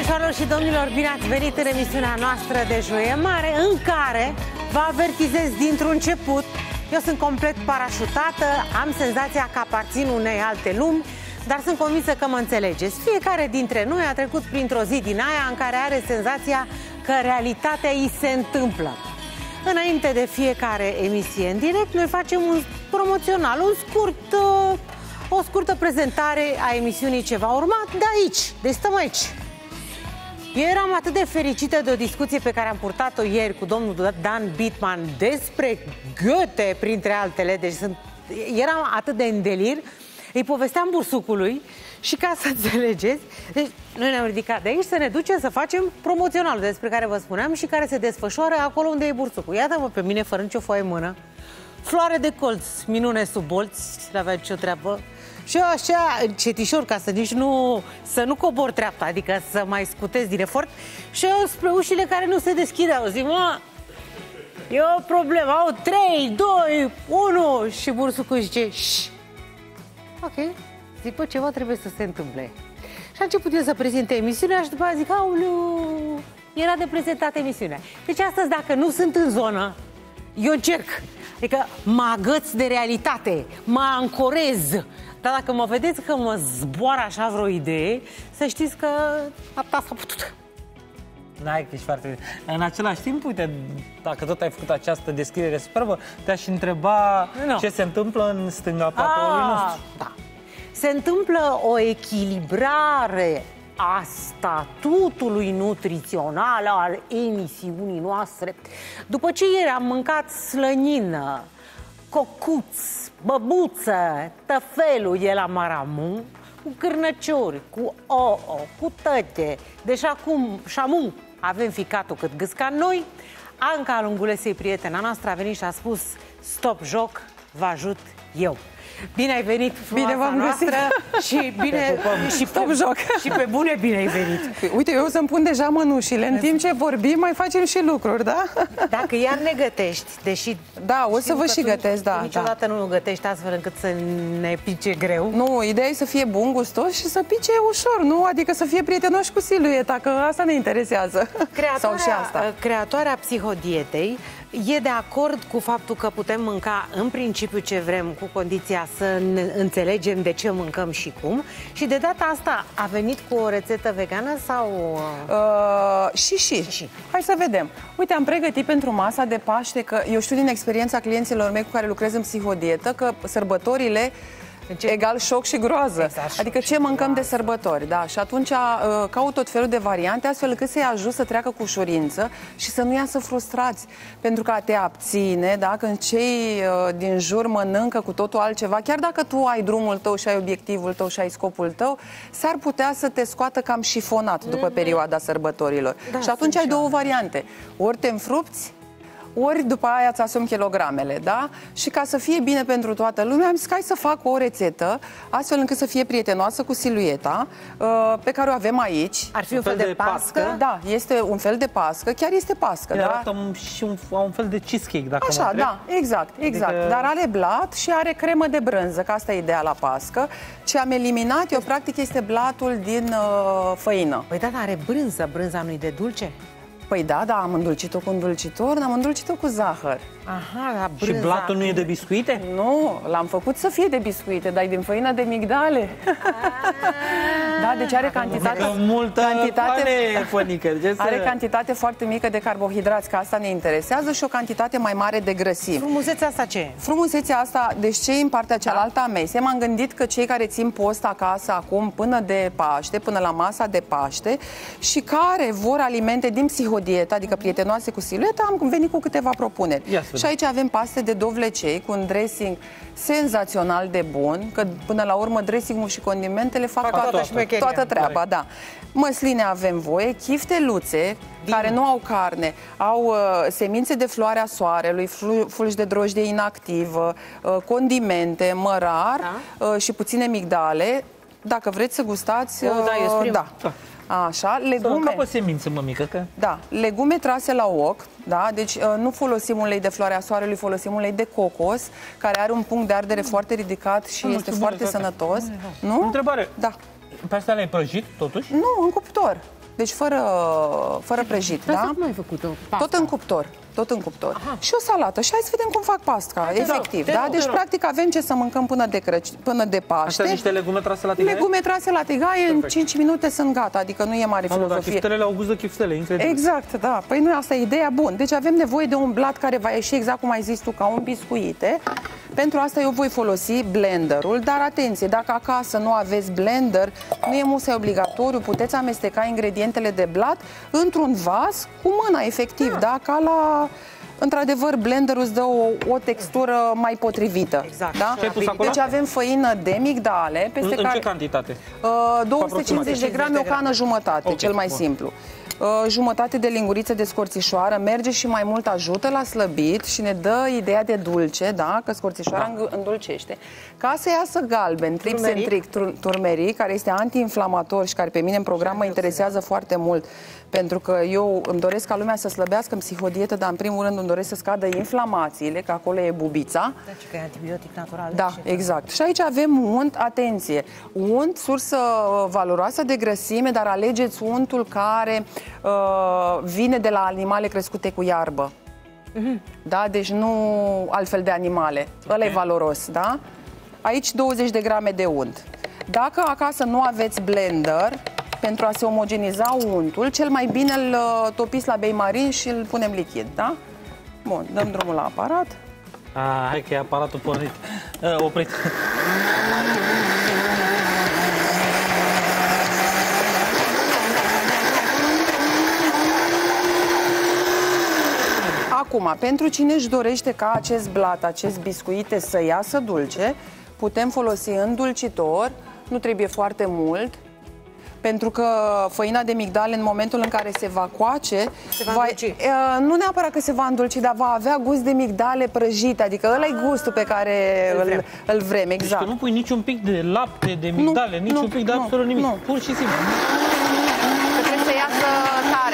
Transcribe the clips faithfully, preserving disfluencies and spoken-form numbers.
Doamnelor și domnilor, bine ați venit în emisiunea noastră de Joie Mare, în care vă avertizez dintr-un început. Eu sunt complet parașutată, am senzația că aparțin unei alte lumi, dar sunt convinsă că mă înțelegeți. Fiecare dintre noi a trecut printr-o zi din aia în care are senzația că realitatea îi se întâmplă. Înainte de fiecare emisie în direct, noi facem un promoțional, un scurt, o scurtă prezentare a emisiunii ce va urma de aici, deci stăm aici. Eu eram atât de fericită de o discuție pe care am purtat-o ieri cu domnul Dan Bitman despre Goethe, printre altele, deci sunt, eram atât de în delir, îi povesteam bursucului și ca să înțelegeți, deci noi ne-am ridicat de aici să ne ducem să facem promoționalul despre care vă spuneam și care se desfășoară acolo unde e bursucul. Iată-mă pe mine, fără nicio foaie în mână, floare de colț, minune sub bolți, n-avea nicio treabă. Și eu așa, cetișor, ca să nici nu, să nu cobor treapta, adică să mai scutez din efort. Și eu spre ușile care nu se deschideau, zic, mă, e o problemă, au trei, doi, unu. Și bursucul zice, șș. Ok, zic, bă, ceva trebuie să se întâmple. Și a început eu să prezinte emisiunea și după aia zic, aoleu, era de prezentat emisiunea. Deci astăzi, dacă nu sunt în zonă, eu încerc. Adică mă agăț de realitate, mă ancorez. Dar dacă mă vedeți că mă zboară așa vreo idee, să știți că asta s-a putut. N-ai că ești foarte bine. În același timp, uite, dacă tot ai făcut această descriere superbă, te-aș întreba no. ce se întâmplă în stânga platoului nostru. Da. Se întâmplă o echilibrare a statutului nutrițional al emisiunii noastre. După ce ieri am mâncat slănină, cocuț, băbuță, tăfelul e la Maramu, cu cârnăciori, cu ouă, cu tăte. Deci acum șamu avem ficatul cât gâsca noi. Anca Lungulesei, prietena noastră, a venit și a spus stop joc, vă ajut eu. Bine ai venit, bine v-am noastră și bine și pe joc. Și pe bune bine ai venit. Uite, eu să-mi pun deja mănușile. În timp ce vorbim, mai facem și lucruri, da? Dacă iar ne gătești, deși da, o să vă și gătesc, da. Niciodată da. nu gătești astfel încât să ne pice greu. Nu, ideea e să fie bun, gustos și să pice ușor, nu? Adică să fie prietenoși cu silueta, că asta ne interesează. Sau și asta. Creatoarea psihodietei e de acord cu faptul că putem mânca în principiu ce vrem, cu condiția să ne înțelegem de ce mâncăm și cum. Și de data asta a venit cu o rețetă vegană sau... Uh, și, și și. Hai să vedem. Uite, am pregătit pentru masa de Paște, că eu știu din experiența clienților mei cu care lucrez în psihodietă, că sărbătorile egal șoc și groază. Exact, adică ce mâncăm de sărbători, da? Și atunci uh, caut tot felul de variante, astfel încât să-i ajut să treacă cu ușurință și să nu iasă frustrați. Pentru că a te abține, da? Când cei uh, din jur mănâncă cu totul altceva, chiar dacă tu ai drumul tău și ai obiectivul tău și ai scopul tău, s-ar putea să te scoată cam șifonat după perioada sărbătorilor. Da, și atunci ai două variante. Ori te înfrupți, ori după aia îți asumi kilogramele, da? Și ca să fie bine pentru toată lumea, am zis că hai să fac o rețetă, astfel încât să fie prietenoasă cu silueta, pe care o avem aici. Ar fi un, un fel, fel de, de pască? pască? Da, este un fel de pască, chiar este pască, da? Arată și un, un fel de cheesecake, dacă Așa, mă da, exact, exact. Adică... Dar are blat și are cremă de brânză, că asta e ideea la pască. Ce am eliminat eu, practic, este blatul din uh, făină. Păi da, dar are brânză, brânza nu-i de dulce? Păi da, da, am îndulcit-o cu îndulcitor, am îndulcit-o cu zahăr. Aha, la brânza. Și blatul nu e de biscuite? Nu, l-am făcut să fie de biscuite, dar e din făină de migdale. Da, deci are cantitate... multă cantitate, fănică, are cantitate foarte mică de carbohidrați, că asta ne interesează, și o cantitate mai mare de grăsimi. Frumusețea asta ce e? Frumusețea asta, deci ce e în partea cealaltă a mesei? M-am gândit că cei care țin post acasă acum până de Paște, până la masa de Paște, și care vor alimente din psihodieta, adică prietenoase cu silueta, am venit cu câteva propuneri. Și aici avem paste de dovlecei cu un dressing senzațional de bun, că până la urmă dressingul și condimentele fac, fac toată, toată, toată treaba, da. Măsline avem voie, chifteluțe, Din. care nu au carne, au uh, semințe de floarea soarelui, fulgi de drojdie inactivă, uh, condimente, mărar, da? uh, și puține migdale. Dacă vreți să gustați, uh, o, da, da. da. Așa, legume. Să capă semințe, mămică, că... Da, legume trase la ochi, da, deci uh, nu folosim ulei de floarea soarelui, folosim ulei de cocos, care are un punct de ardere foarte ridicat și nu, este foarte bine, sănătos. Nu? Întrebare. Da. Pe asta le-ai prăjit, totuși? Nu, în cuptor. Deci fără, fără prăjit, Dar da? cum ai făcut-o? Tot în cuptor. Tot în cuptor. Aha. Și o salată. Și hai să vedem cum fac pasta, Hai, efectiv. te Da? rog, Deci, te rog. practic, avem ce să mâncăm până de, Crăci... până de Paște. Astea niște legume trase la tigaie? Legume trase la tigaie, în cinci minute sunt gata, adică nu e mare Alo, dar filozofie. chiftelele au gust de chiftele, incredibil. Exact, da. Păi nu, asta e ideea. Bun. Deci avem nevoie de un blat care va ieși exact cum ai zis tu, ca un biscuite. Pentru asta eu voi folosi blenderul, dar atenție, dacă acasă nu aveți blender, nu e musai obligatoriu, puteți amesteca ingredientele de blat într-un vas cu mâna, efectiv, da? da? Ca la... Într-adevăr, blenderul îți dă o, o textură mai potrivită. Exact. Da? Ce ai pus acolo? Deci avem făină de migdale, peste În, care... în ce cantitate? Uh, două sute cincizeci de grame, o cană jumătate, Okay, cel mai bun. simplu. Uh, jumătate de linguriță de scorțișoară, merge și mai mult ajută la slăbit și ne dă ideea de dulce, da? Că scorțișoara da. îndulcește. Ca să iasă galben, tripsentric, turmeric, care este antiinflamator și care pe mine în program mă interesează foarte mult, pentru că eu îmi doresc ca lumea să slăbească în psihodietă, dar în primul rând îmi doresc să scadă inflamațiile, că acolo e bubița. Deci că e antibiotic natural. Da, exact. Și aici avem unt, atenție, unt, sursă valoroasă de grăsime, dar alegeți untul care uh, vine de la animale crescute cu iarbă. Mm-hmm. Da, deci nu altfel de animale. Okay. Ăla e valoros, da? Aici douăzeci de grame de unt. Dacă acasă nu aveți blender, pentru a se omogeniza untul, cel mai bine îl topiți la beimarin și îl punem lichid, da? Bun, dăm drumul la aparat. Ah, hai că e aparatul pornit. Uh, oprit. Acum, pentru cine își dorește ca acest blat, acest biscuite să iasă dulce, putem folosi îndulcitor, nu trebuie foarte mult, pentru că făina de migdale, în momentul în care se va coace, se va va, îndulci. nu neapărat că se va îndulci, dar va avea gust de migdale prăjite, adică ăla e gustul pe care îl vrem, îl, îl vrem exact. Deci că nu pui niciun pic de lapte, de migdale, nu, niciun nu, pic de nu, absolut nimic, nu. pur și simplu. Că trebuie să iasă tare.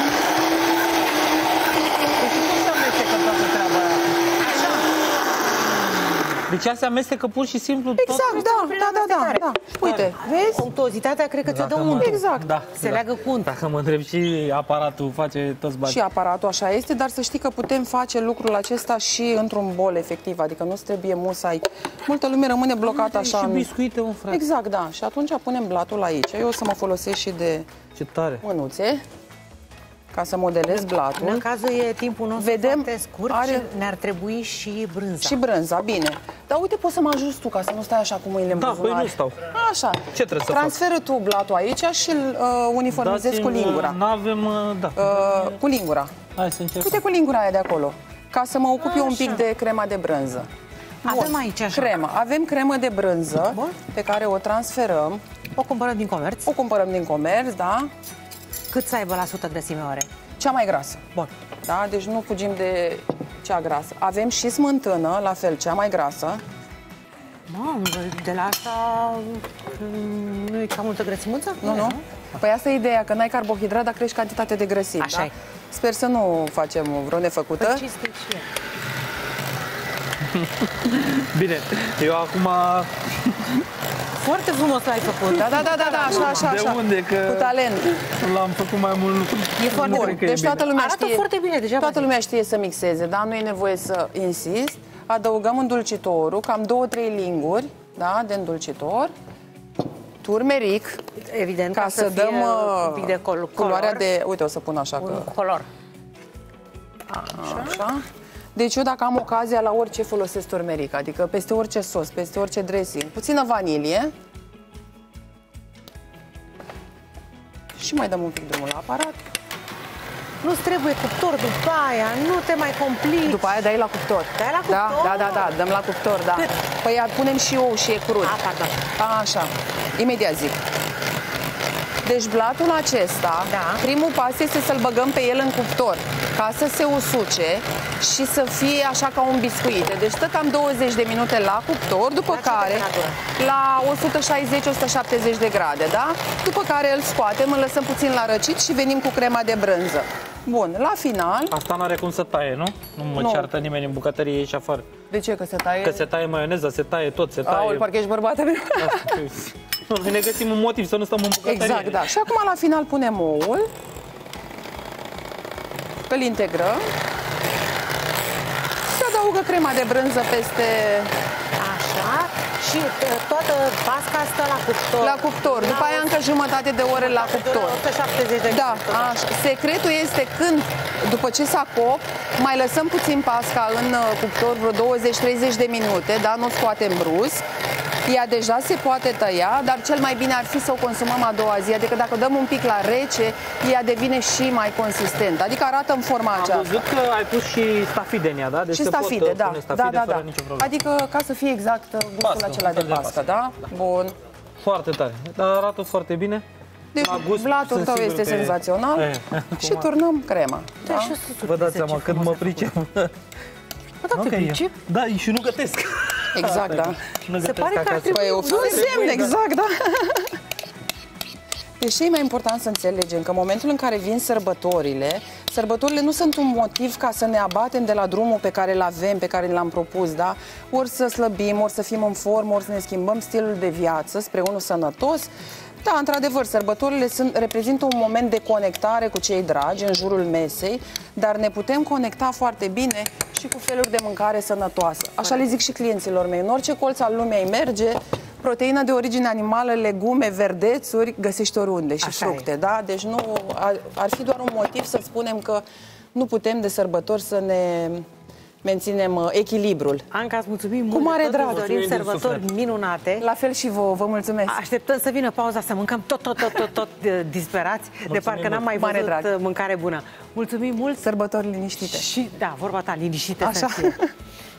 Deci ea se amestecă pur și simplu Exact, tot... da, da, da, da, da. Uite, vezi? Unctuozitatea cred că ți-o dă Dacă mă- untul. Exact. Da, Se da. leagă cu unt. Dacă mă întreb, și aparatul face toți banii. Și aparatul așa este, dar să știi că putem face lucrul acesta și într-un bol, efectiv, adică nu trebuie musai. Multă lume rămâne blocată așa. Și în- biscuite, un frate. Exact, da. Și atunci punem blatul aici. Eu o să mă folosesc și de Ce tare. mânuțe ca să modelez blatul. În cazul e timpul nostru Vedem, foarte scurt are- și ne-ar trebui și brânza. Și brânza, bine. Dar uite, poți să mă ajuți tu ca să nu stai așa cu mâinile în Da, buzunar. păi nu stau. Așa. Ce trebuie să Transferă tu blatul aici și îl uh, uniformizezi cu lingura. N-avem, da. Uh, cu lingura. Hai să încercăm. Uite cu lingura aia de acolo. Ca să mă ocup eu un Așa. pic de crema de brânză. Avem aici așa. Cremă. Avem cremă de brânză Bun. pe care o transferăm. O cumpărăm din comerț. O cumpărăm din comerț, da? Cât să aibă la sută grăsime oare? Cea mai grasă. Bun. Da? Deci nu fugim de cea grasă. Avem și smântână, la fel, cea mai grasă. Mamă, de la asta mm, nu e cam multă grăsimuță? Nu, nu? Păi asta e ideea, că n-ai carbohidrat, dar crești cantitate de grăsimi. Așa da? e. Sper să nu facem vreo nefăcută. Păi ce stai și eu? Bine, eu acum... Foarte frumos l-ai făcut. Da, da, da, da, da, așa, așa, De așa. unde? Că Cu talent. l-am făcut mai mult lucru. E foarte Nu bun. cred că e Deci toată bine. lumea Arată știe. foarte bine, deja Toată lumea știe să mixeze, da? Nu e nevoie să insist. Adăugăm îndulcitorul, cam două-trei linguri, da, de îndulcitor. Turmeric, Evident, ca să fie dăm uh, un pic de col culoarea color. de... Uite, o să pun așa Un că... color. Așa. Deci eu dacă am ocazia la orice folosesc turmeric, adică peste orice sos, peste orice dressing, puțină vanilie. Și mai dăm un pic drumul la aparat. Nu-ți trebuie cuptor după aia, nu te mai complici. După aia dai la cuptor. Dai la Da, cuptor? da, da, da, dăm la cuptor, da. Cât? Păi punem și ou și e crud. A, pardon. A, așa, imediat zic. Deci blatul acesta, Da. primul pas este să-l băgăm pe el în cuptor, ca să se usuce și să fie așa ca un biscuit. Deci stă cam douăzeci de minute la cuptor, după La ce care temperatură? la o sută șaizeci - o sută șaptezeci de grade, da? După care îl scoatem, îl lăsăm puțin la răcit și venim cu crema de brânză. Bun, la final... Asta n-are cum să taie, nu? Nu mă Nu. ceartă nimeni în bucătărie aici afară. De ce? Că se taie... Că se taie maioneza, se taie tot, se taie... Aol, parcă ești bărbatul meu. Noi ne găsim un motiv să nu stăm în bucătărie. Exact, da. Și acum la final punem oul. Îl integrăm. Se adaugă crema de brânză peste... Așa. Și toată pasca stă la cuptor. La cuptor. La După aia încă jumătate de ore la cuptor. o sută șaptezeci de Da, așa. Secretul este când, după ce s-a copt, mai lăsăm puțin pasca în cuptor, vreo douăzeci treizeci de minute, da? Nu o scoatem brusc. Ea deja se poate tăia, dar cel mai bine ar fi să o consumăm a doua zi. Adică dacă dăm un pic la rece, ea devine și mai consistentă. Adică arată în forma Am aceasta. Am văzut că ai pus și stafide în ea, da? Deci și stafide, pot, da. stafide da, da, fără da. nicio problemă. Adică ca să fie exact gustul pască, acela de pască, da? da? Bun. Foarte tare. Dar arată foarte bine. Deci blatul tău este senzațional. E, și turnăm crema. Da? Vă dați seama cât mă pricep. Da, te pricep? Da, și nu gătesc. Exact, da. Nu Se pare că ar trebui... Păi, un semn, exact, da. Deci ce e mai important să înțelegem? Că în momentul în care vin sărbătorile, sărbătorile nu sunt un motiv ca să ne abatem de la drumul pe care îl avem, pe care l-am propus, da? Ori să slăbim, ori să fim în formă, ori să ne schimbăm stilul de viață spre unul sănătos. Da, într-adevăr, sărbătorile sunt, reprezintă un moment de conectare cu cei dragi în jurul mesei, dar ne putem conecta foarte bine și cu feluri de mâncare sănătoasă. Așa le zic și clienților mei. În orice colț al lumii ai merge, proteină de origine animală, legume, verdețuri, găsești oriunde și Așa fructe, e. da? Deci nu, ar, ar fi doar un motiv să spunem că nu putem de sărbători să ne menținem echilibrul. Anca, îți mulțumim Cu mare mult, drag. dorim sărbători minunate. La fel și vouă, vă mulțumesc. Așteptăm să vină pauza să mâncăm tot, tot, tot, tot, tot disperați, de parcă n-am mai Mare văzut drag. mâncare bună. Mulțumim mult! Sărbători liniștite. Și, da, vorba ta, liniștită Așa. să fie.